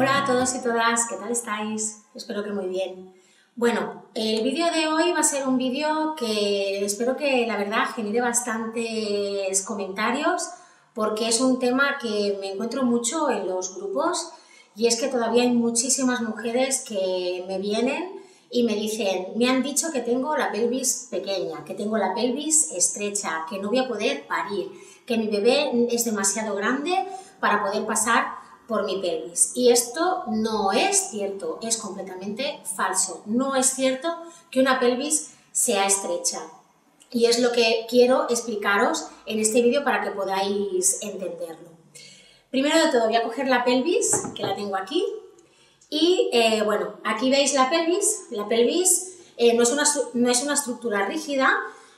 Hola a todos y todas, ¿qué tal estáis? Espero que muy bien. Bueno, el vídeo de hoy va a ser un vídeo que espero que la verdad genere bastantes comentarios porque es un tema que me encuentro mucho en los grupos y es que todavía hay muchísimas mujeres que me vienen y me dicen, me han dicho que tengo la pelvis pequeña, que tengo la pelvis estrecha, que no voy a poder parir, que mi bebé es demasiado grande para poder pasar por mi pelvis. Y esto no es cierto, es completamente falso. No es cierto que una pelvis sea estrecha. Y es lo que quiero explicaros en este vídeo para que podáis entenderlo. Primero de todo voy a coger la pelvis, que la tengo aquí. Y bueno, aquí veis la pelvis. La pelvis no es una estructura rígida,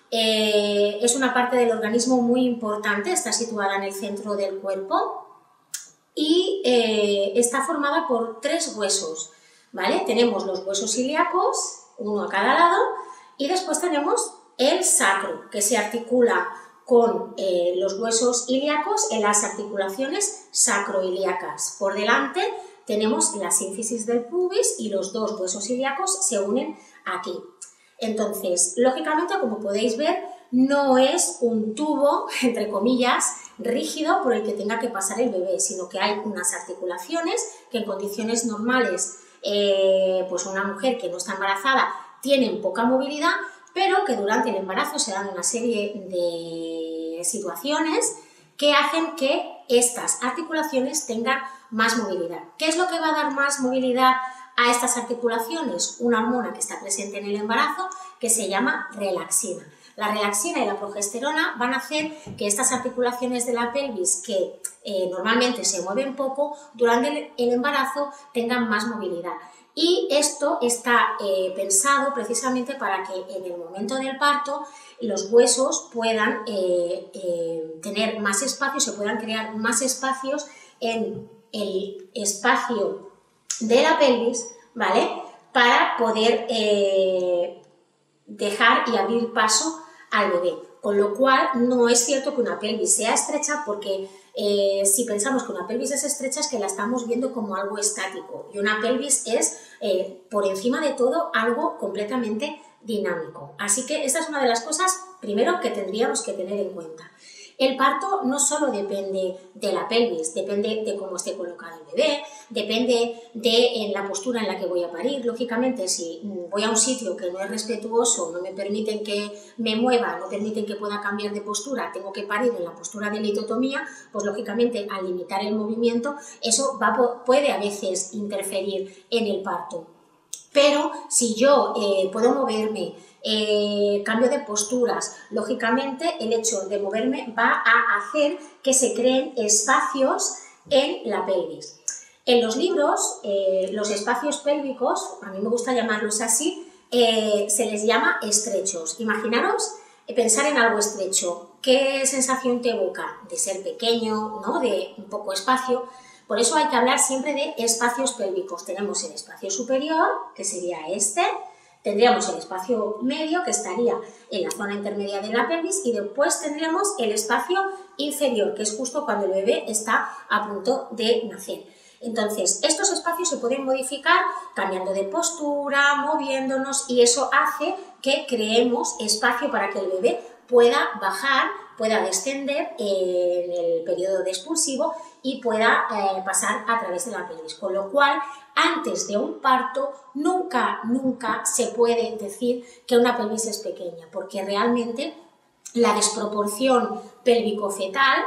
es una parte del organismo muy importante, está situada en el centro del cuerpo. Y está formada por 3 huesos, ¿vale? Tenemos los huesos ilíacos, uno a cada lado, y después tenemos el sacro, que se articula con los huesos ilíacos en las articulaciones sacroilíacas. Por delante tenemos la sínfisis del pubis y los 2 huesos ilíacos se unen aquí. Entonces, lógicamente, como podéis ver, no es un tubo, entre comillas, rígido por el que tenga que pasar el bebé, sino que hay unas articulaciones que en condiciones normales, pues una mujer que no está embarazada tienen poca movilidad, pero que durante el embarazo se dan una serie de situaciones que hacen que estas articulaciones tengan más movilidad. ¿Qué es lo que va a dar más movilidad a estas articulaciones? Una hormona que está presente en el embarazo que se llama relaxina. La relaxina y la progesterona van a hacer que estas articulaciones de la pelvis que normalmente se mueven poco, durante el embarazo tengan más movilidad. Y esto está pensado precisamente para que en el momento del parto los huesos puedan tener más espacio, se puedan crear más espacios en el espacio de la pelvis, ¿vale? Para poder dejar y abrir paso al bebé, con lo cual no es cierto que una pelvis sea estrecha porque si pensamos que una pelvis es estrecha es que la estamos viendo como algo estático y una pelvis es por encima de todo algo completamente dinámico. Así que esta es una de las cosas primero que tendríamos que tener en cuenta. El parto no solo depende de la pelvis, depende de cómo esté colocado el bebé, depende de la postura en la que voy a parir. Lógicamente, si voy a un sitio que no es respetuoso, no me permiten que me mueva, no permiten que pueda cambiar de postura, tengo que parir en la postura de litotomía, pues lógicamente al limitar el movimiento, eso puede a veces interferir en el parto. Pero si yo puedo moverme, cambio de posturas, lógicamente el hecho de moverme va a hacer que se creen espacios en la pelvis. En los libros, los espacios pélvicos, a mí me gusta llamarlos así, se les llama estrechos. Imaginaros pensar en algo estrecho. ¿Qué sensación te evoca? De ser pequeño, ¿no? De un poco espacio. Por eso hay que hablar siempre de espacios pélvicos. Tenemos el espacio superior, que sería este, tendríamos el espacio medio, que estaría en la zona intermedia de la pelvis, y después tendríamos el espacio inferior, que es justo cuando el bebé está a punto de nacer. Entonces, estos espacios se pueden modificar cambiando de postura, moviéndonos, y eso hace que creemos espacio para que el bebé pueda bajar, pueda descender en el periodo de expulsivo y pueda pasar a través de la pelvis. Con lo cual, antes de un parto, nunca se puede decir que una pelvis es pequeña, porque realmente la desproporción pélvico-fetal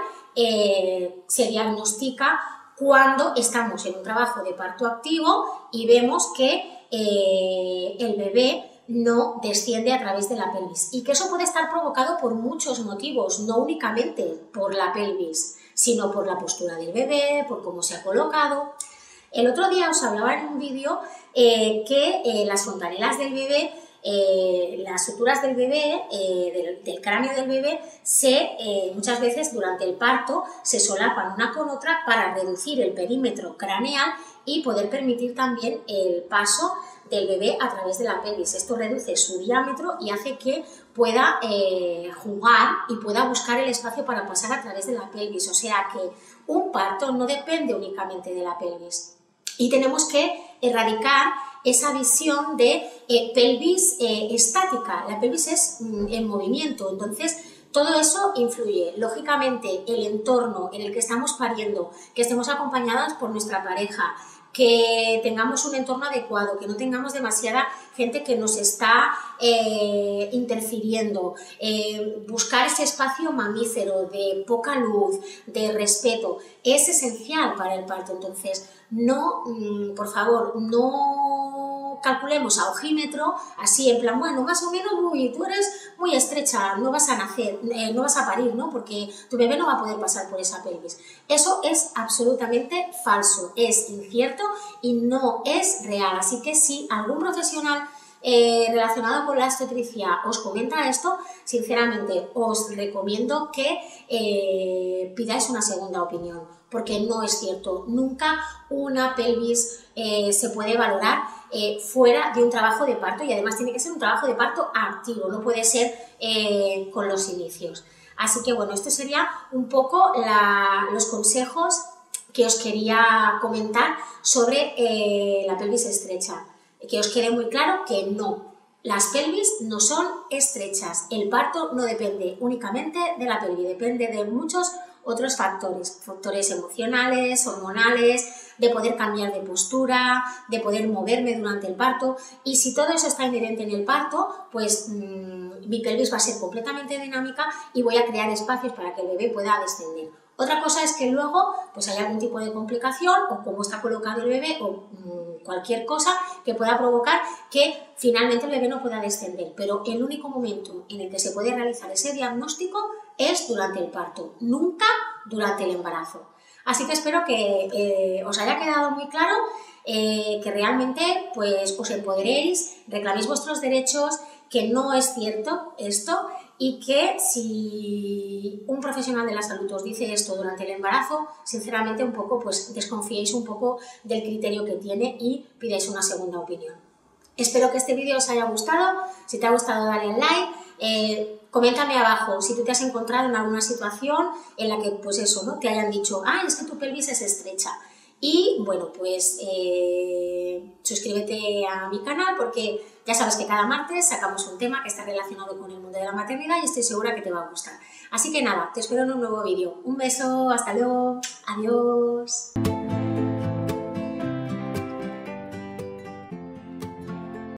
se diagnostica cuando estamos en un trabajo de parto activo y vemos que el bebé no desciende a través de la pelvis y que eso puede estar provocado por muchos motivos, no únicamente por la pelvis, sino por la postura del bebé, por cómo se ha colocado. El otro día os hablaba en un vídeo que las fontanelas del bebé, las suturas del bebé, del cráneo del bebé, muchas veces durante el parto se solapan una con otra para reducir el perímetro craneal y poder permitir también el paso del bebé a través de la pelvis. Esto reduce su diámetro y hace que pueda jugar y pueda buscar el espacio para pasar a través de la pelvis. O sea que un parto no depende únicamente de la pelvis. Y tenemos que erradicar esa visión de pelvis estática. La pelvis es en movimiento, entonces todo eso influye. Lógicamente, el entorno en el que estamos pariendo, que estemos acompañadas por nuestra pareja, que tengamos un entorno adecuado, que no tengamos demasiada gente que nos está interfiriendo, buscar ese espacio mamífero de poca luz, de respeto, es esencial para el parto. Entonces, no, por favor, no calculemos a ojímetro, así en plan, bueno, más o menos, uy, tú eres muy estrecha, no vas a nacer, no vas a parir, ¿no? Porque tu bebé no va a poder pasar por esa pelvis. Eso es absolutamente falso, es incierto y no es real. Así que si algún profesional relacionado con la obstetricia os comenta esto, sinceramente os recomiendo que pidáis una segunda opinión, porque no es cierto. Nunca una pelvis se puede valorar fuera de un trabajo de parto, y además tiene que ser un trabajo de parto activo, no puede ser con los inicios. Así que bueno, estos serían un poco los consejos que os quería comentar sobre la pelvis estrecha. Que os quede muy claro que no, las pelvis no son estrechas, el parto no depende únicamente de la pelvis, depende de muchos otros factores emocionales, hormonales, de poder cambiar de postura, de poder moverme durante el parto, y si todo eso está inherente en el parto, pues mi pelvis va a ser completamente dinámica y voy a crear espacios para que el bebé pueda descender. Otra cosa es que luego pues hay algún tipo de complicación o cómo está colocado el bebé o cualquier cosa que pueda provocar que finalmente el bebé no pueda descender, pero el único momento en el que se puede realizar ese diagnóstico es durante el parto, nunca durante el embarazo. Así que espero que os haya quedado muy claro, que realmente pues, os empoderéis, reclaméis vuestros derechos, que no es cierto esto, y que si un profesional de la salud os dice esto durante el embarazo, sinceramente un poco pues desconfiéis un poco del criterio que tiene y pidáis una segunda opinión. Espero que este vídeo os haya gustado. Si te ha gustado, dale al like. Coméntame abajo si tú te has encontrado en alguna situación en la que pues eso, ¿no? Te hayan dicho, es que tu pelvis es estrecha. Y bueno, pues suscríbete a mi canal, porque ya sabes que cada martes sacamos un tema que está relacionado con el mundo de la maternidad y estoy segura que te va a gustar. Así que nada, te espero en un nuevo vídeo. Un beso, hasta luego, adiós.